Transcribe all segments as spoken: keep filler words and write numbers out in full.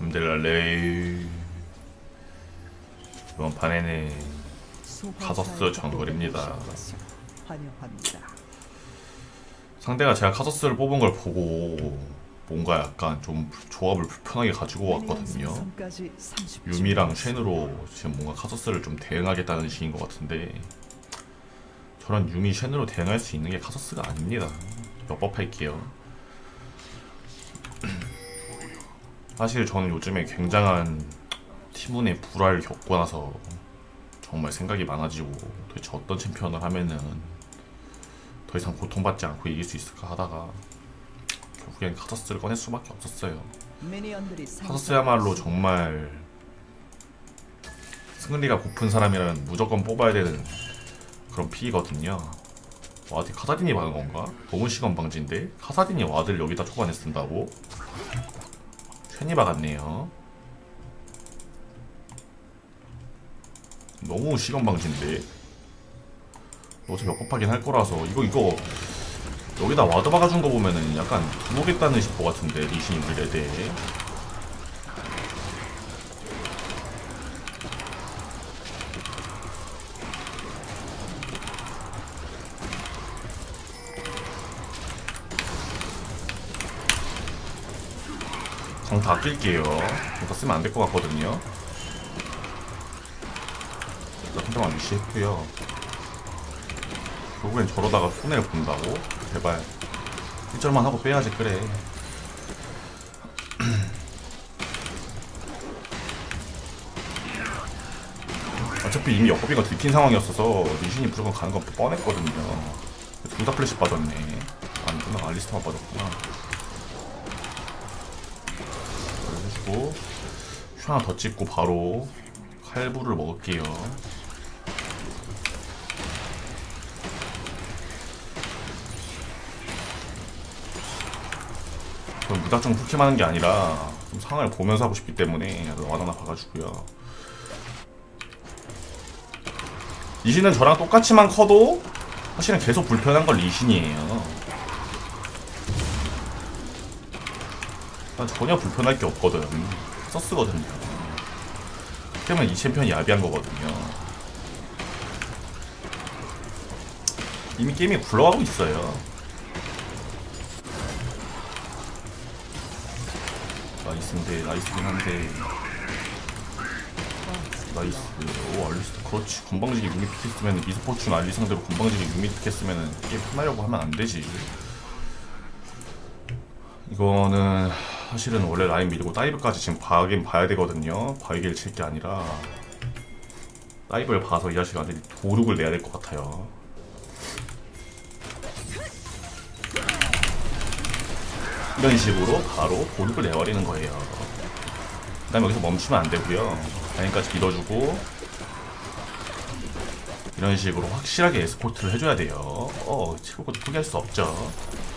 힘들랄래. 이번 판에는 카서스 정글입니다. 상대가 제가 카서스를 뽑은 걸 보고 뭔가 약간 좀 조합을 불편하게 가지고 왔거든요. 유미랑 쉔으로 지금 뭔가 카서스를 좀 대응하겠다는 식인 것 같은데, 저런 유미 쉔으로 대응할 수 있는 게 카서스가 아닙니다. 역법할게요. 사실 저는 요즘에 굉장한 팀운의 불화를 겪고 나서 정말 생각이 많아지고, 도대체 어떤 챔피언을 하면은 더 이상 고통받지 않고 이길 수 있을까 하다가 결국엔 카서스를 꺼낼 수밖에 없었어요. 카서스야말로 정말 승리가 고픈 사람이라면 무조건 뽑아야 되는 그런 픽이거든요. 와드 카사딘이 박은 건가? 너무 시건방진데? 카사딘이 와드를 여기다 초반에 쓴다고? 쉔이 박았네요. 너무 시건방진데? 어차피 역법하긴 할 거라서 이거 이거 여기다 와드 박아준 거 보면은 약간 두목겠다는 싶어 같은데, 리신이 물레대. 강타 아낄게요. 강타 쓰면 안 될 것 같거든요. 일단 한대만 무시했고요. 결국엔 저러다가 손해를 본다고? 제발 일 절만 하고 빼야지. 그래. 어차피 이미 역법이가 들킨 상황이었어서 리신이 무조건 가는 건 뻔했거든요. 둘 다 플래시 빠졌네. 아니구나, 알리스타만 빠졌구나. 해주고 슈 하나 더 찍고 바로 칼부를 먹을게요. 저는 무작정 훅힘하는 게 아니라 좀 상황을 보면서 하고 싶기 때문에 와드 하나 박아주고요. 리신은 저랑 똑같이만 커도 사실은 계속 불편한 건 리신이에요. 난 전혀 불편할 게 없거든. 서스거든요. 때문에 이 챔피언이 야비한 거거든요. 이미 게임이 굴러가고 있어요. 나이스인데, 나이스긴 한데. 나이스. 오, 알리스타. 그렇지. 건방지게 유미 픽했으면, 미스포춘 알리 상대로 건방지게 유미 픽했으면 게임 끝나려고 하면 안 되지. 이거는 사실은 원래 라인 밀고 다이브까지 지금 봐긴 봐야 되거든요. 바위길 칠 게 아니라 다이브를 봐서 이 자식이 완전히 도둑을 내야 될 것 같아요. 이런 식으로 바로 도둑을 내버리는 거예요. 그 다음에 여기서 멈추면 안 되고요. 라인까지 밀어주고 이런 식으로 확실하게 에스코트를 해줘야 돼요. 어, 최고도 포기할 수 없죠.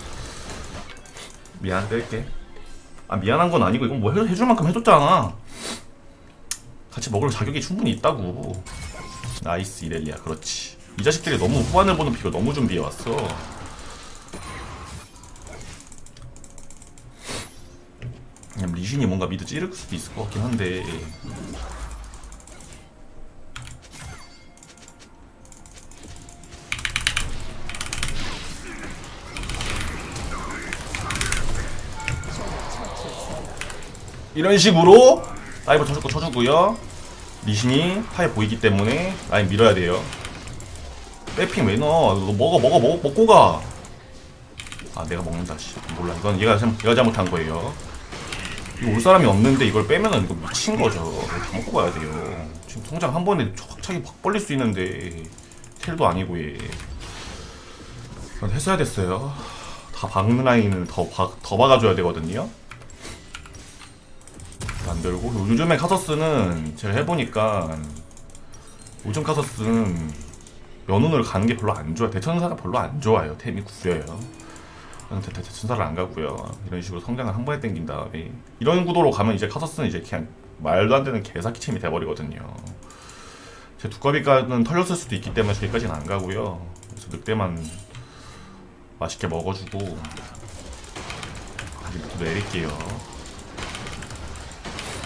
미안, 뺄게. 아, 미안한 건 아니고 이건 뭐 해, 해줄 만큼 해줬잖아. 같이 먹을 자격이 충분히 있다고. 나이스 이렐리아. 그렇지. 이 자식들이 너무 후반을 보는 픽을 너무 준비해왔어. 그냥 리신이 뭔가 미드 찌를 수도 있을 것 같긴 한데, 이런 식으로 다이브 쳐주고 쳐주고요. 리신이 타에 보이기 때문에 라인 밀어야 돼요. 빼핑 왜 넣어? 너 먹어 먹어 먹어 먹고 가. 아, 내가 먹는다. 씨, 몰라. 이건 얘가 얘가 잘못한 거예요. 이거 올 사람이 없는데 이걸 빼면은 이거 미친 거죠. 다 먹고 가야 돼요. 지금 통장 한 번에 촉착이 팍 벌릴 수 있는데 텔도 아니고 얘. 이건 했어야 됐어요. 다 박는 라인을 더 박 더 박아줘야 되거든요. 안 들고. 요즘에 카서스는 제가 해보니까 요즘 카서스는 연운을 가는 게 별로 안 좋아요. 대천사가 별로 안 좋아요. 템이 구려요. 대, 대, 대천사를 안 가고요. 이런 식으로 성장을 한 번에 땡긴 다음에 이런 구도로 가면 이제 카서스는 이제 그냥 말도 안 되는 개사기 챔이 돼버리거든요. 제 두꺼비가는 털렸을 수도 있기 때문에 저기까지는 안 가고요. 그래서 늑대만 맛있게 먹어주고 이제부터 내릴게요.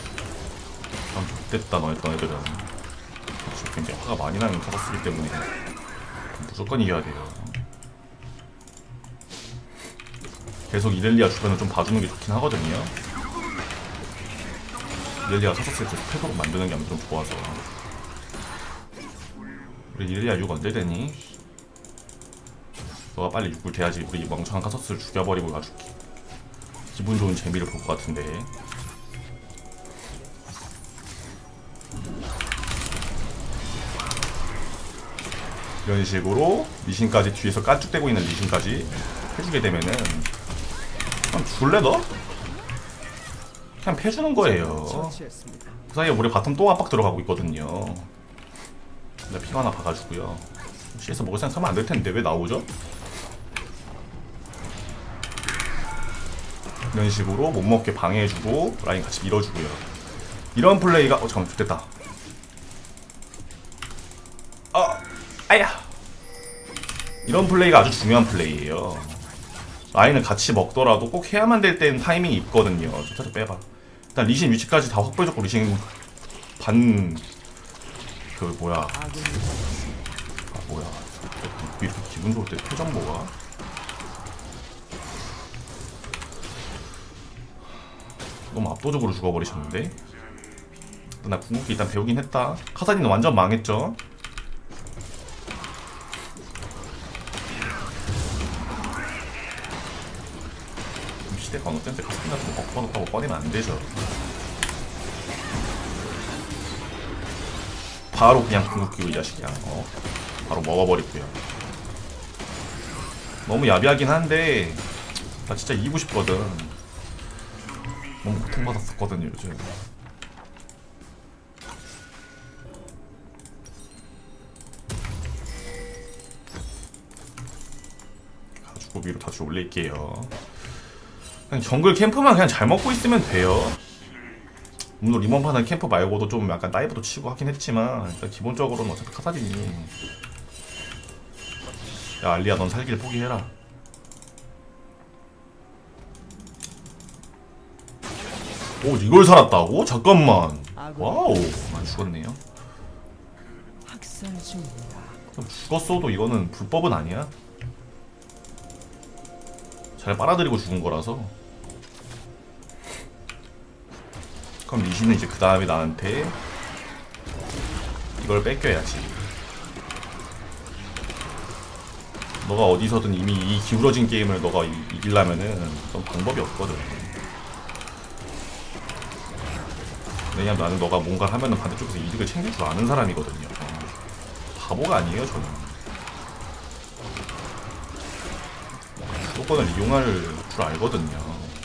됐다 너네 너네들은. 굉장히 화가 많이 나는 카서스기 때문에 무조건 이겨야 돼요. 계속 이렐리아 주변을 좀 봐주는 게 좋긴 하거든요. 이렐리아 카서스에서 패도록 만드는 게 아무튼 좀 좋아서. 우리 이렐리아 육 언제 되니? 너가 빨리 육을 돼야지 우리 멍청한 카서스를 죽여버리고 아주 기분 좋은 재미를 볼 것 같은데. 이런 식으로 리신까지 뒤에서 깐죽대고 있는 리신까지 해주게 되면은 그냥 줄래 너? 그냥 패주는 거예요. 그 사이에 우리 바텀 또 압박 들어가고 있거든요. 근데 피가 하나 봐가지고요. 씨에스 먹을 생각하면 안 될 텐데 왜 나오죠? 이런 식으로 못 먹게 방해해주고 라인 같이 밀어주고요. 이런 플레이가 어 잠깐만 됐다. 아 아야. 이런 플레이가 아주 중요한 플레이예요. 라인을 같이 먹더라도 꼭 해야만 될 때는 타이밍이 있거든요. 좀 살짝 빼봐. 일단 리신 위치까지 다 확보해줬고 리신 반... 그 뭐야 아 뭐야 왜 이렇게 기분 좋을 때 표정 뭐가? 너무 압도적으로 죽어버리셨는데? 나 궁극기 일단 배우긴 했다. 카사딘은 완전 망했죠? 시대가 어느 때인데 카사딘 같은 거 꺾어놓고 꺼내면 안 되죠. 바로 그냥 궁극기로 이 자식이야. 어? 바로 먹어버리고요. 너무 야비하긴 한데 나 진짜 이기고 싶거든. 너무 고통받았었거든요 요즘. 가지고 위로 다시 올릴게요. 그냥 정글 캠프만 그냥 잘 먹고 있으면 돼요. 물론 이번판은 캠프 말고도 좀 약간 다이브도 치고 하긴 했지만 일단 기본적으로는 어차피 카사딘이. 야 알리야 넌 살길 포기해라. 오 이걸 살았다고? 잠깐만. 와우 많이 죽었네요. 그럼 죽었어도 이거는 불법은 아니야. 잘 빨아들이고 죽은 거라서. 그럼 리신은 이제 그 다음에 나한테 이걸 뺏겨야지. 너가 어디서든 이미 이 기울어진 게임을 너가 이, 이기려면은 그런 방법이 없거든. 왜냐면 나는 너가 뭔가를 하면은 반대쪽에서 이득을 챙길 줄 아는 사람이거든요. 바보가 아니에요 저는. 조건을 이용할 줄 알거든요.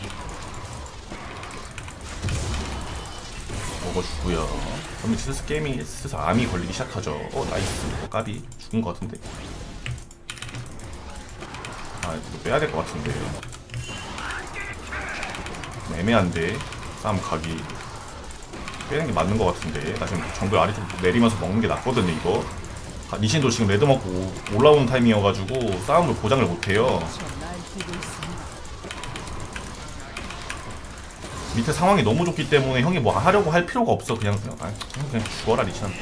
먹어주고요. 그러면 슬슬 게임이 슬슬 암이 걸리기 시작하죠. 어 나이스. 어, 까비 죽은 것 같은데. 아 이거 빼야 될 것 같은데요. 애매한데 싸움 각이 빼는 게 맞는 것 같은데. 나 지금 정글 아래쪽 내리면서 먹는 게 낫거든요 이거. 리신도 지금 레드 먹고 올라오는 타이밍이어가지고 싸움을 보장을 못해요. 밑에 상황이 너무 좋기 때문에 형이 뭐 하려고 할 필요가 없어. 그냥 그냥, 아, 그냥 죽어라 리신한테.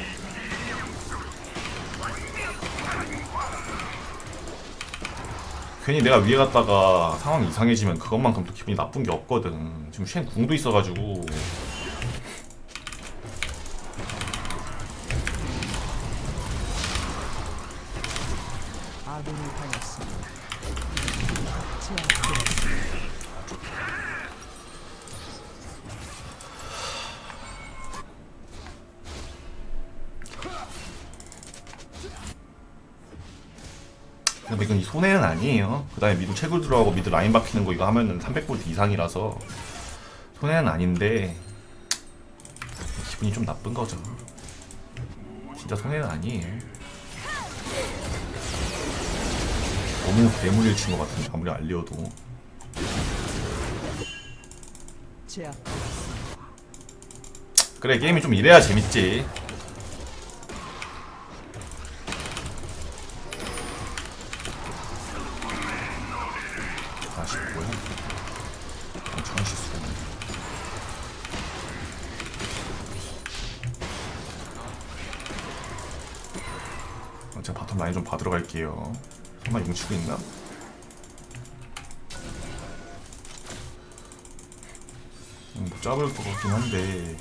괜히 내가 위에 갔다가 상황이 이상해지면 그것만큼 또 기분이 나쁜 게 없거든. 지금 쉔 궁도 있어가지고. 근데 이건 손해는 아니에요. 그 다음에 미드 채굴 들어가고 미드 라인 박히는 거 이거 하면은 삼백 골드 이상이라서 손해는 아닌데 기분이 좀 나쁜 거죠. 진짜 손해는 아니에요. 너무 괴물일 친것 같은데 아무리 알리어도. 그래 게임이 좀 이래야 재밌지. 아쉽고요. 엄청 실수네. 바텀 라인 좀 받으러 갈게요. 설마 뭉치고 있나? 음, 못 잡을 것 같긴 한데.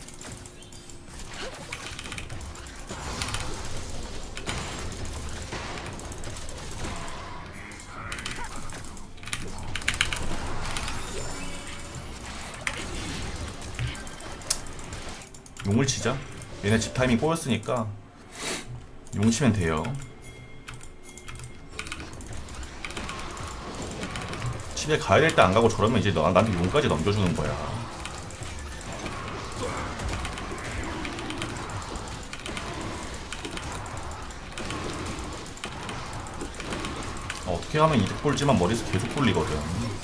용을 치자. 얘네 집 타이밍 꼬였으니까 용 치면 돼요. 집에 가야 될 때 안 가고 저러면 이제 너, 나한테 용까지 넘겨주는 거야. 어, 어떻게 하면 이득 볼지만 머리에서 계속 돌리거든.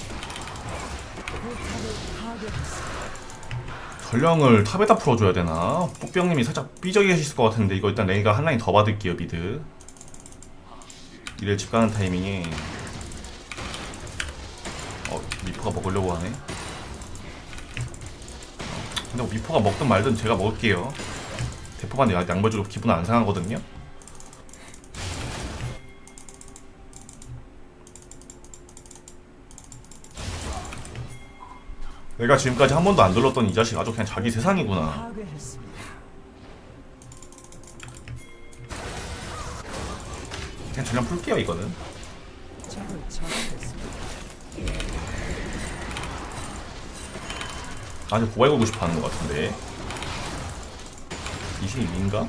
전령을 탑에다 풀어줘야 되나? 뽀뿅님이 살짝 삐져게 계실 것 같은데 이거 일단 레이가 한 라인 더 받을게요. 미드 이래 집 가는 타이밍에 어 미포가 먹으려고 하네. 근데 뭐 미포가 먹든 말든 제가 먹을게요. 대포만 양보해줘도 기분 안 상하거든요. 내가 지금까지 한 번도 안 들렀던 이 자식 아주 그냥 자기 세상이구나. 그냥 전령 풀게요 이거는. 아주 고발 걸고 싶어 하는 것 같은데. 이신이 민가?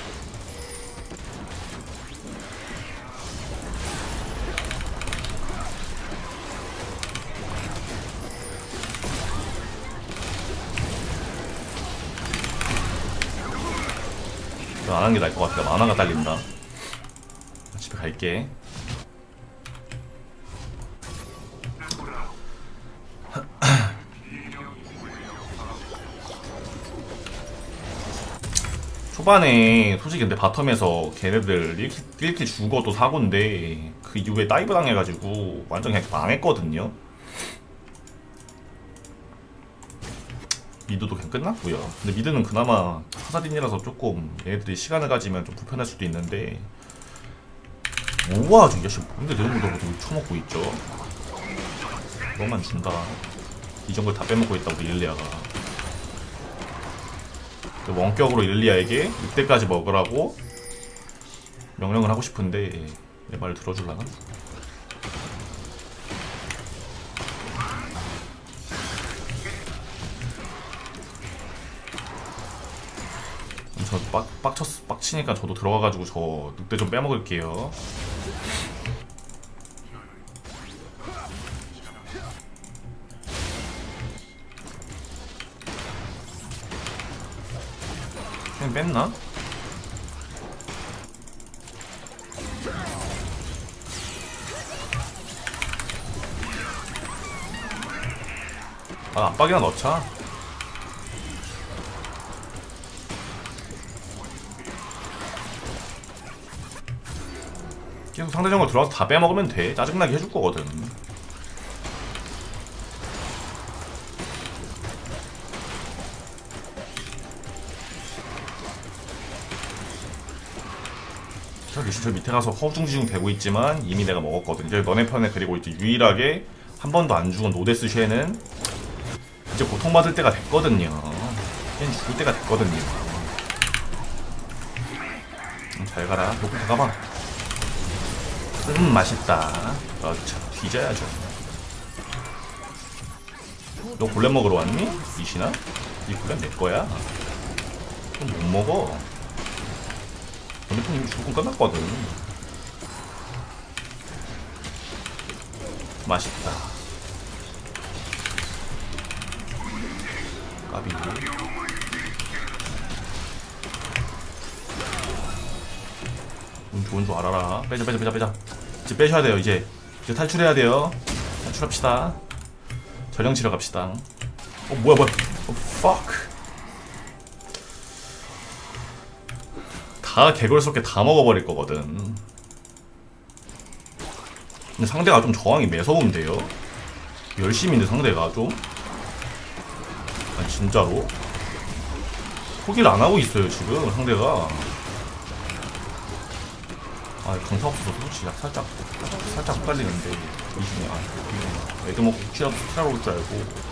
안 하는 게 나을 것 같아. 만화가 딸린다. 집에 갈게. 초반에 솔직히 근데 바텀에서 걔네들 일 킬 죽어도 사고인데 그 이후에 다이브 당해가지고 완전 그냥 망했거든요. 미드도 그냥 끝났고요. 근데 미드는 그나마 사사딘이라서 조금 얘네들이 시간을 가지면 좀 불편할 수도 있는데 뭐야 저 야씨 뭔데 내가 묻어가지고 쳐먹고 있죠. 그것만 준다. 이 정도를 다 빼먹고 있다고 이렐리아가. 원격으로 이렐리아에게 이때까지 먹으라고 명령을 하고 싶은데 내 말을 들어줄라나? 저 빡, 빡쳤, 빡치니까 저도 들어가가지고 저 늑대 좀 빼먹을게요. 그냥 뺐나? 아, 압박이나 넣자. 계속 상대 정글 들어와서 다 빼먹으면 돼. 짜증나게 해줄 거거든. 저 리신 저 밑에 가서 허둥지둥 대고 있지만 이미 내가 먹었거든. 이제 너네 편에 그리고 이제 유일하게 한 번도 안 죽은 노데스 쉐는 이제 고통받을 때가 됐거든요. 걔는 죽을 때가 됐거든요. 음, 잘 가라. 높은 더 가봐. 음 맛있다. 그렇죠. 뒤져야죠. 너 골렘 먹으러 왔니? 이신아? 이 골렘 내 거야. 그럼 못 먹어. 너네 편 이미 죽은 끝났거든. 맛있다. 까비. 운 좋은 줄 알아라. 빼자 빼자 빼자 빼자. 이제 빼셔야 돼요. 이제 이제 탈출해야 돼요. 탈출합시다. 전령 치러 갑시다. 어 뭐야 뭐야. 어 fuck. 다 개걸스럽게 다 먹어버릴 거거든. 근데 상대가 좀 저항이 매서운데요. 열심히 있는 상대가 좀. 아니 진짜로 포기를 안 하고 있어요 지금 상대가. 아 강타 없어서 솔직히 살짝 살짝 헷갈리는데 리신이 아 이거 애드 먹고 혹시라도 스트라로 올 줄 알고.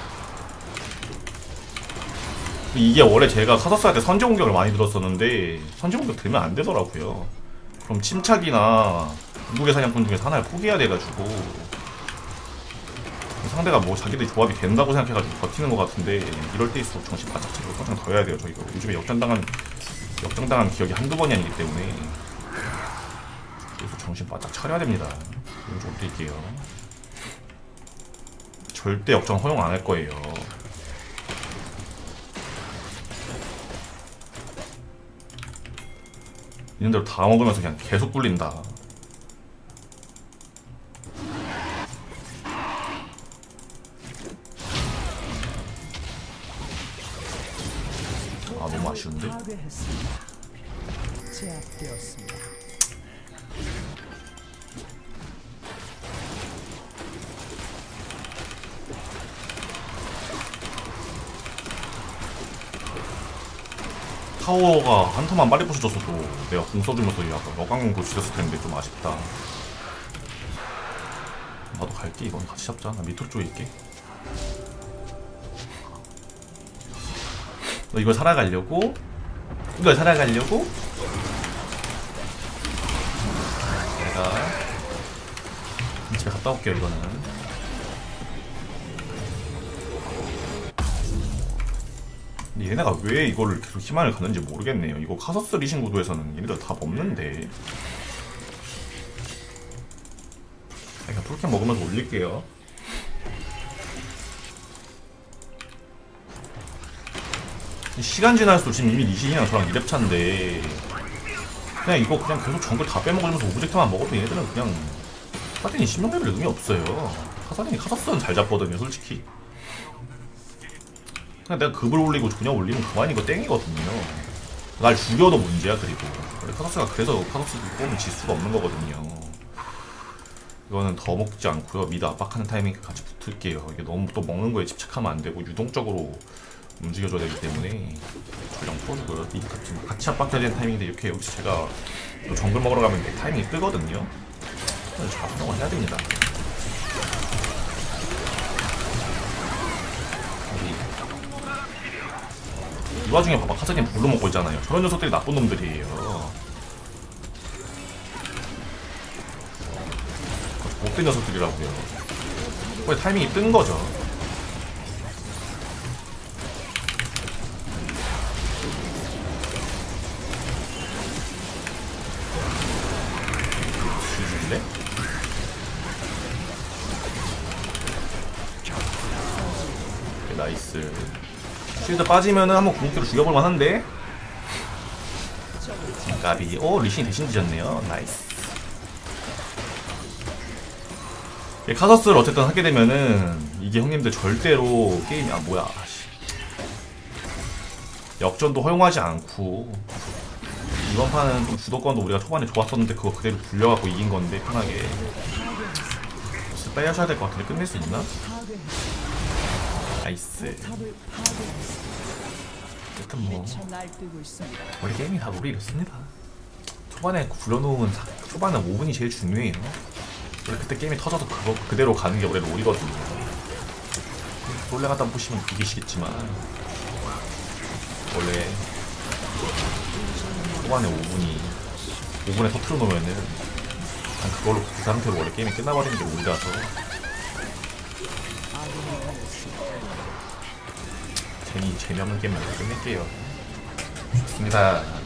이게 원래 제가 카서스 할 때 선제 공격을 많이 들었었는데 선제 공격 들면 안 되더라고요. 그럼 침착이나 궁극의 사냥꾼 중에서 하나를 포기해야 돼가지고 상대가 뭐 자기들이 조합이 된다고 생각해가지고 버티는 것 같은데 이럴 때일수록 정신 바짝 차리고 성장 더 해야 돼요. 저희가 요즘에 역전당한 역전당한 기억이 한두 번이 아니기 때문에 그래서 정신 바짝 차려야 됩니다. 이거 좀 드릴게요. 절대 역전 허용 안 할 거예요. 있는 대로 다 먹으면서 그냥 계속 굴린다. 아 너무 아쉬운데? 타워가 한 턴만 빨리 부셔줬어도 내가 공 써주면서 약간 어강공 고치렸을 텐데 좀 아쉽다. 나도 갈게. 이건 같이 잡자. 나 밑으로 쪽에 있게. 너 이걸 살아가려고? 이걸 살아가려고? 내가 집에 갔다 올게요. 이거는 얘네가 왜 이거를 계속 희망을 갖는지 모르겠네요. 이거 카서스 리신 구도에서는 얘네들 다 먹는데. 그냥 풀캠 먹으면서 올릴게요. 시간 지날수록 지금 이미 리신이랑 저랑 이 렙 차인데 그냥 이거 그냥 계속 정글 다 빼먹으면서 오브젝트만 먹어도 얘네들은 그냥 카사딘이 십육 레벨 의미 없어요. 카사딘이 카서스는 잘 잡거든요 솔직히. 그냥 내가 급을 올리고 그냥 올리면 그만이고 땡이거든요. 날 죽여도 문제야. 그리고 원래 카서스가 그래서 카서스 뽑으면 질 수가 없는 거거든요. 이거는 더 먹지 않고요. 미드 압박하는 타이밍 같이 붙을게요. 이게 너무 또 먹는 거에 집착하면 안 되고 유동적으로 움직여줘야 되기 때문에 전령 풀어주고요. 미드 같이, 같이 압박해야 되는 타이밍인데 이렇게 여기서 제가 또 정글 먹으러 가면 타이밍이 뜨거든요. 잘 활용을 해야 됩니다. 이 와중에 봐봐 카사딘 불로 먹고 있잖아요. 저런 녀석들이 나쁜 놈들이에요. 못된 녀석들이라고요. 거의 타이밍이 뜬 거죠. 뒤죽이네? 오케이, 나이스. 쉴드 빠지면은 한번 궁극기로 죽여볼만 한데? 까비. 오, 리신이 대신 뒤졌네요. 나이스. 카서스를 어쨌든 하게 되면은 이게 형님들 절대로 게임이 아 뭐야 역전도 허용하지 않고 이번 판은 좀 주도권도 우리가 초반에 좋았었는데 그거 그대로 불려갖고 이긴 건데 편하게 빼야셔야 될 것 같은데 끝낼 수 있나? 나이스. 어쨌든 뭐 우리 게임이 다 우리 이렇습니다. 초반에 굴려놓은 초반에 오 분이 제일 중요해요. 원래 그때 게임이 터져서 그거 그대로 가는 게 원래 롤이거든요. 솔레 갖다 보시면 이기시겠지만 원래 초반에 오 분이 오 분에 터트려 놓으면은 그걸로 그 상태로 원래 게임이 끝나버리는 게 롤이라서 재미 재미없는 게임만 끝낼게요. 좋습니다.